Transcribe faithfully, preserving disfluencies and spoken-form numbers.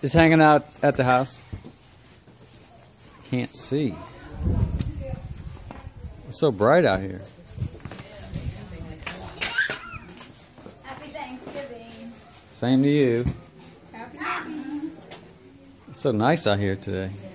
Just hanging out at the house. Can't see. It's so bright out here. Happy Thanksgiving. Same to you. Happy, happy. It's so nice out here today.